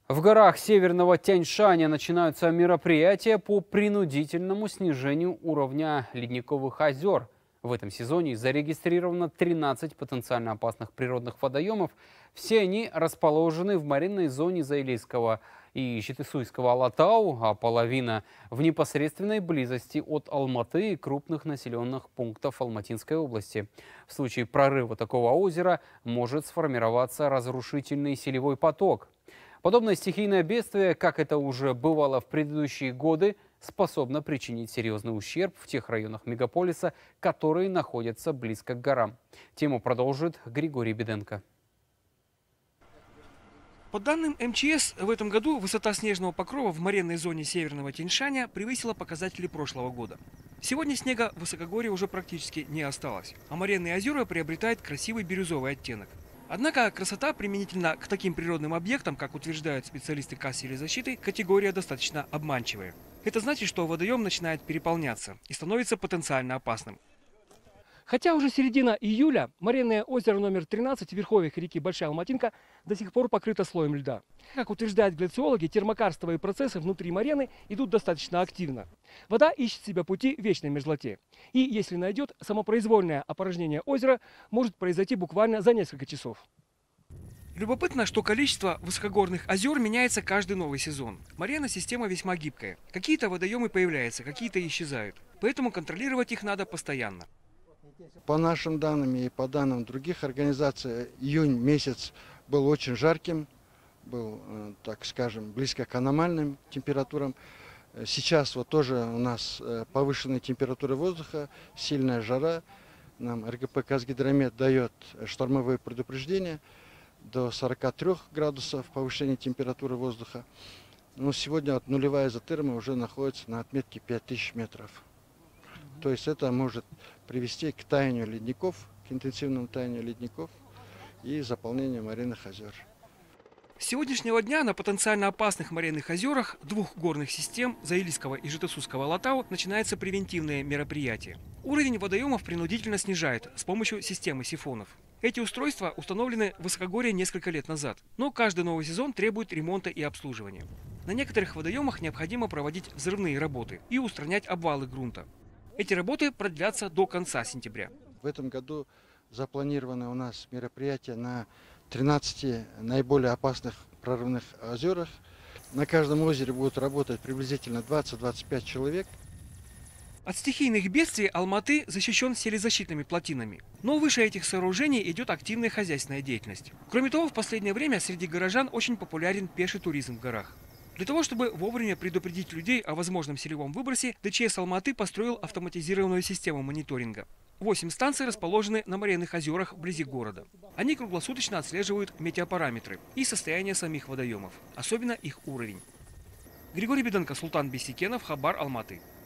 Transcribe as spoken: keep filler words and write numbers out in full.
В горах Северного Тянь-Шаня начинаются мероприятия по принудительному снижению уровня ледниковых озер. В этом сезоне зарегистрировано тринадцать потенциально опасных природных водоемов. Все они расположены в маринной зоне Заилийского и Жетысуйского Алатау, а половина в непосредственной близости от Алматы и крупных населенных пунктов Алматинской области. В случае прорыва такого озера может сформироваться разрушительный селевой поток. Подобное стихийное бедствие, как это уже бывало в предыдущие годы, способно причинить серьезный ущерб в тех районах мегаполиса, которые находятся близко к горам. Тему продолжит Григорий Беденко. По данным эм че эс, в этом году высота снежного покрова в моренной зоне Северного Тянь-Шаня превысила показатели прошлого года. Сегодня снега в высокогорье уже практически не осталось, а моренные озера приобретают красивый бирюзовый оттенок. Однако красота применительно к таким природным объектам, как утверждают специалисты Касселезащиты, категория достаточно обманчивая. Это значит, что водоем начинает переполняться и становится потенциально опасным. Хотя уже середина июля, моренное озеро номер тринадцать в верховьях реки Большая Алматинка до сих пор покрыто слоем льда. Как утверждают гляциологи, термокарстовые процессы внутри морены идут достаточно активно. Вода ищет себе пути в вечной мерзлоте. И если найдет, самопроизвольное опорожнение озера может произойти буквально за несколько часов. Любопытно, что количество высокогорных озер меняется каждый новый сезон. Моренная система весьма гибкая. Какие-то водоемы появляются, какие-то исчезают. Поэтому контролировать их надо постоянно. По нашим данным и по данным других организаций, июнь месяц был очень жарким, был, так скажем, близко к аномальным температурам. Сейчас вот тоже у нас повышенная температура воздуха, сильная жара. Нам эр гэ пэ «Казгидромет» дает штормовые предупреждения до сорока трёх градусов повышения температуры воздуха. Но сегодня вот нулевая изотерма уже находится на отметке пять тысяч метров. То есть это может привести к таянию ледников, к интенсивному таянию ледников и заполнению моренных озер. С сегодняшнего дня на потенциально опасных моренных озерах двух горных систем Заилийского и Жетысуйского Алатау начинается превентивное мероприятие. Уровень водоемов принудительно снижают с помощью системы сифонов. Эти устройства установлены в высокогорье несколько лет назад, но каждый новый сезон требует ремонта и обслуживания. На некоторых водоемах необходимо проводить взрывные работы и устранять обвалы грунта. Эти работы продлятся до конца сентября. В этом году запланировано у нас мероприятие на тринадцати наиболее опасных прорывных озерах. На каждом озере будут работать приблизительно двадцать-двадцать пять человек. От стихийных бедствий Алматы защищен селезащитными плотинами. Но выше этих сооружений идет активная хозяйственная деятельность. Кроме того, в последнее время среди горожан очень популярен пеший туризм в горах. Для того, чтобы вовремя предупредить людей о возможном селевом выбросе, дэ че эс Алматы построил автоматизированную систему мониторинга. Восемь станций расположены на моренных озерах вблизи города. Они круглосуточно отслеживают метеопараметры и состояние самих водоемов, особенно их уровень. Григорий Беденко, Султан Бейсекенов, Хабар, Алматы.